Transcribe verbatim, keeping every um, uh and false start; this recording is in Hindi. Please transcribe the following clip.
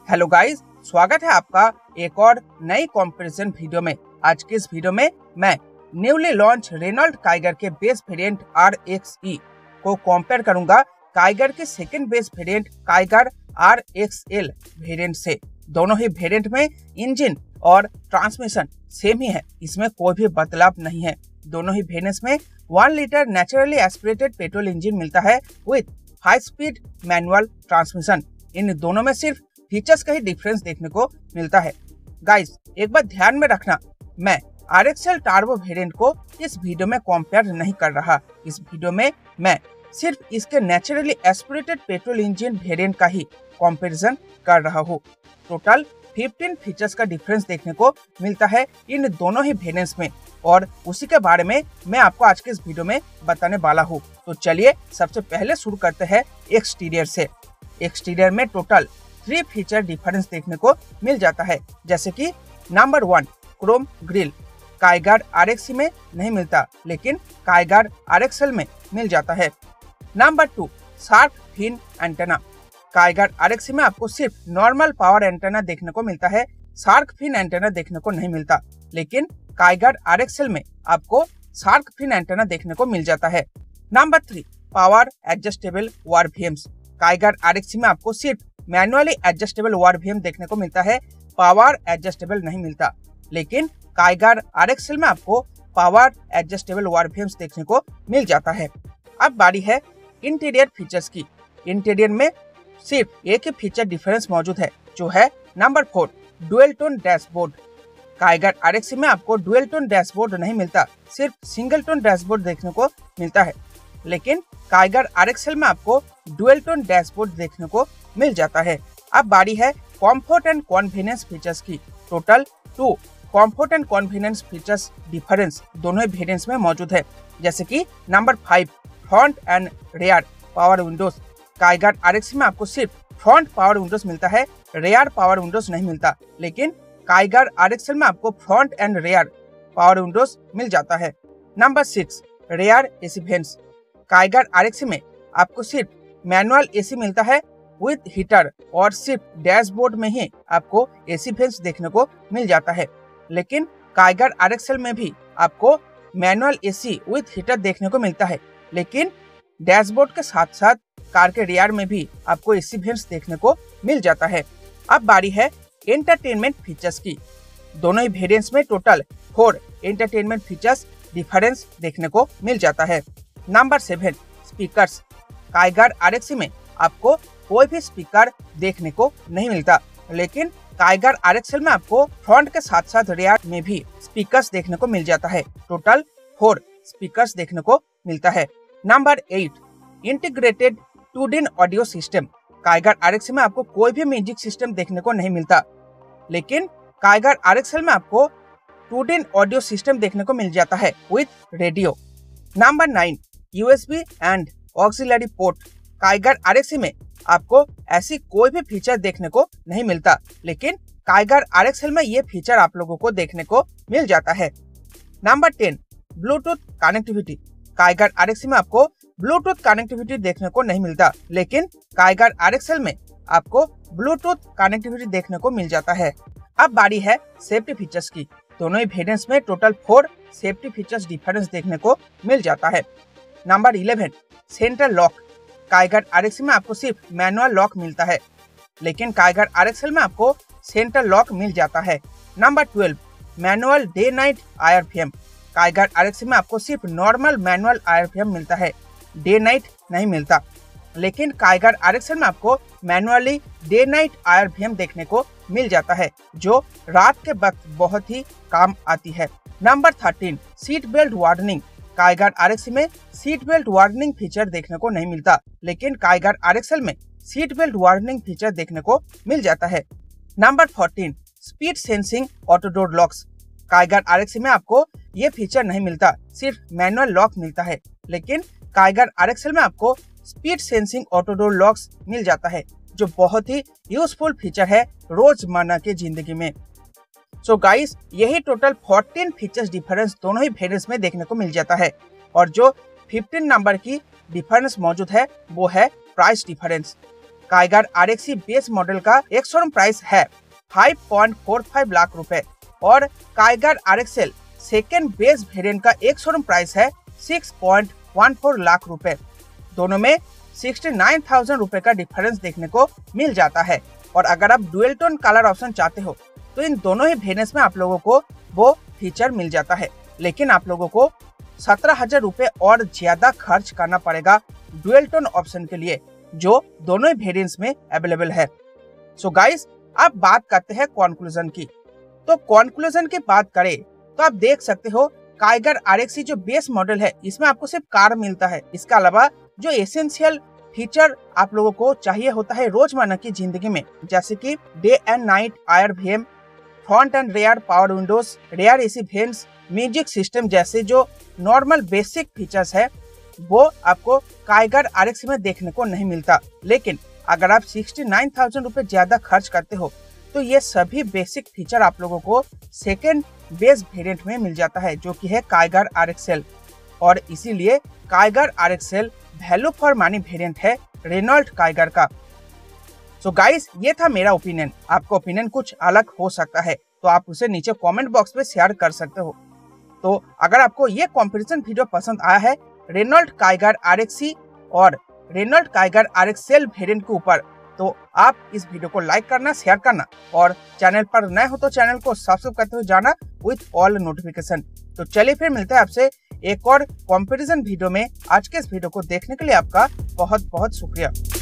हेलो गाइस, स्वागत है आपका एक और नई कंपैरिजन वीडियो में। आज की इस वीडियो में मैं न्यूली लॉन्च रेनॉल्ट काइगर के base variant R X E को कंपेयर करूंगा काइगर के second base variant Kiger R X L variant से। दोनों ही वेरिएंट में इंजन और ट्रांसमिशन सेम ही है, इसमें कोई भी बदलाव नहीं है। दोनों ही वेरिएंट्स में one litre naturally aspirated petrol engine मिलता है with five speed manual transmission. इन दोनों में सिर्फ फीचर्स का ही डिफरेंस देखने को मिलता है। गाइस, एक बात ध्यान में रखना, मैं R X L turbo variant को इस वीडियो में कंपेयर नहीं कर रहा। इस वीडियो में मैं सिर्फ इसके naturally aspirated petrol engine variant का ही कंपैरिजन कर रहा हूँ। टोटल फिफ्टीन फीचर्स का डिफरेंस देखने को मिलता है इन दोनों ही वेरिएंट्स में, और उसी के बारे में मैं आपको आज के इस वीडियो में बताने वाला हूँ। तो चलिए सबसे पहले शुरू करते हैं एक्सटीरियर से। एक्सटीरियर में टोटल थ्री फीचर डिफरेंस देखने को मिल जाता है, जैसे कि number one, chrome grille Kiger R X E में नहीं मिलता, लेकिन काइगर आर एक्स एल में मिल जाता है। Number two, shark fin antenna Kiger R X E में आपको सिर्फ नॉर्मल पावर एंटेना देखने को मिलता है, शार्क फिन एंटेना देखने को नहीं मिलता, लेकिन काइगर आर एक्स एल में आपको शार्क फिन एंटेना देखने को मिल जाता है। Number three, power adjustable ORVMs Kiger R X E में आपको सिर्फ मैनुअली एडजस्टेबल वारवीएम देखने को मिलता है, पावर एडजस्टेबल नहीं मिलता, लेकिन काइगर आर एक्स एल में आपको पावर एडजस्टेबल वारवीएम्स देखने को मिल जाता है। अब बारी है इंटीरियर फीचर्स की। इंटीरियर में सिर्फ एक ही फीचर डिफरेंस मौजूद है, जो है number four, dual tone dashboard Kiger R X E में आपको डुअल टोन डैशबोर्ड नहीं मिलता, सिर्फ सिंगल टोन डैशबोर्ड देखने को मिलता है, लेकिन काइगर आर एक्स एल में आपको डुअल टोन डैशबोर्ड देखने को मिल जाता है। अब बारी है कंफर्ट एंड कन्वीनियंस फीचर्स की। Total two comfort and convenience features difference दोनों ही वेरिएंट्स में मौजूद है, जैसे कि number five, front and rear power windows Kiger R X E में आपको सिर्फ फ्रंट पावर विंडोज मिलता है, रियर पावर विंडोज नहीं मिलता, लेकिन काइगर आर एक्स एल में आपको front and rear power windows मिल जाता है। Number six, rear AC vents Kiger R X E में आपको सिर्फ मैनुअल एसी मिलता है विद हीटर, और सिर्फ डैशबोर्ड में ही आपको एसी वेंट्स देखने को मिल जाता है, लेकिन काइगर आर एक्स एल में भी आपको मैनुअल एसी विद हीटर देखने को मिलता है, लेकिन डैशबोर्ड के साथ साथ कार के रियर में भी आपको एसी वेंट्स देखने को मिल जाता है। अब बारी है एंटरटेनमेंट फीचर्स की। दोनों ही वेरिएंट्स में total four entertainment features difference देखने को मिल जाता है। Number seven, speakers Kiger R X E में आपको कोई भी स्पीकर देखने को नहीं मिलता, लेकिन काइगर आर एक्स एल में आपको फ्रंट के साथ साथ रियर में भी स्पीकर्स देखने को मिल जाता है। टोटल फोर स्पीकर्स देखने को मिलता है। Number eight, integrated two D audio system Kiger R X E में आपको कोई भी म्यूजिक सिस्टम देखने को नहीं मिलता, लेकिन काइगर आर एक्स एल में आपको टू डी ऑडियो सिस्टम देखने को मिल जाता है with radio. Number nine, USB and auxiliary port Kiger R X E में आपको ऐसी कोई भी फीचर देखने को नहीं मिलता, लेकिन काइगर आर एक्स एल में ये फीचर आप लोगों को देखने को मिल जाता है। Number ten, Bluetooth connectivity Kiger R X E में आपको ब्लूटूथ कनेक्टिविटी देखने को नहीं मिलता, लेकिन काइगर आर एक्स एल में आपको ब्लूटूथ कनेक्टिविटी देखने को मिल जाता है। अब बारी है सेफ्टी फीचर्स की। दोनों ही वेरिएंट्स में total four safety features difference देखने को मिल जाता है। Number eleven, central lock Kiger R X E में आपको सिर्फ मैनुअल लॉक मिलता है, लेकिन काइगर आर एक्स एल में आपको सेंट्रल लॉक मिल जाता है। Number twelve, manual day night I R V M Kiger R X E में आपको सिर्फ normal manual I R V M मिलता है, डे नाइट नहीं मिलता, लेकिन काइगर आर एक्स एल में आपको manually day night I R V M देखने को मिल जाता है, जो रात के वक्त बहुत ही काम आती है। Number thirteen, seat belt warning Kiger R X E में सीट बेल्ट वार्निंग फीचर देखने को नहीं मिलता, लेकिन काइगर आर एक्स एल में सीट बेल्ट वार्निंग फीचर देखने को मिल जाता है। Number fourteen, speed sensing auto door locks Kiger R X E में आपको ये फीचर नहीं मिलता, सिर्फ मैनुअल लॉक मिलता है, लेकिन काइगर आर एक्स एल में आपको speed sensing auto door locks मिल जाता है, जो बहुत ही यूजफुल फीचर है रोजमर्रा की जिंदगी में। सो गाइस, यही टोटल फोर्टीन फीचर्स डिफरेंस दोनों ही वेरिएंट्स में देखने को मिल जाता है, और जो फिफ्टीन नंबर की डिफरेंस मौजूद है वो है price difference. Kiger R X E base model का एक शोरूम प्राइस है पाँच पॉइंट चार पाँच लाख रुपए और Kiger R X L second base variant का एक शोरूम प्राइस है छह पॉइंट एक चार लाख रुपए। दोनों में उनहत्तर हज़ार रुपए का डिफरेंस देखने को मिल जाता है। और अगर आप डुअल टोन कलर ऑप्शन चाहते हो तो इन दोनों ही वेरिएंट्स में आप लोगों को वो फीचर मिल जाता है, लेकिन आप लोगों को सत्रह हजार रुपए और ज्यादा खर्च करना पड़ेगा डुअल टोन ऑप्शन के लिए, जो दोनों ही वेरिएंट्स में अवेलेबल है। सो गाइस, आप बात करते हैं कंक्लूजन की। तो कंक्लूजन की बात करें तो आप देख सकते हो काइगर आर एक्स ई जो बेस मॉडल है इसमें आपको सिर्फ कार मिलता है। इसके अलावा जो एसेंशियल फीचर आप लोगों को चाहिए होता है रोजमर्रा की जिंदगी में, जैसे कि day and night I R V M, front and rear power windows, rear AC vents, music system जैसे जो नॉर्मल बेसिक फीचर्स है वो आपको काइगर आर एक्स ई में देखने को नहीं मिलता। लेकिन अगर आप उनहत्तर हज़ार रुपए ज्यादा खर्च करते हो तो ये सभी बेसिक फीचर आप लोगों को सेकेंड बेस वेरिएंट में मिल जाता है, जो कि है काइगर आर एक्स एल। और इसीलिए Kiger R X L value for money variant है रेनॉल्ट काइगर का। सो गाइस, ये था मेरा ओपिनियन। आपका ओपिनियन कुछ अलग हो सकता है तो आप उसे नीचे कमेंट बॉक्स में शेयर कर सकते हो। तो अगर आपको ये कंपैरिजन वीडियो पसंद आया है Renault Kiger R X E और Renault Kiger R X L variant के ऊपर, तो आप इस वीडियो को लाइक करना, शेयर करना और चैनल पर नए हो तो चैनल को सब्सक्राइब करते हुए जाना विथ ऑल नोटिफिकेशन। तो चलिए फिर मिलते हैं आपसे एक और कंपैरिजन वीडियो में। आज के इस वीडियो को देखने के लिए आपका बहुत बहुत शुक्रिया।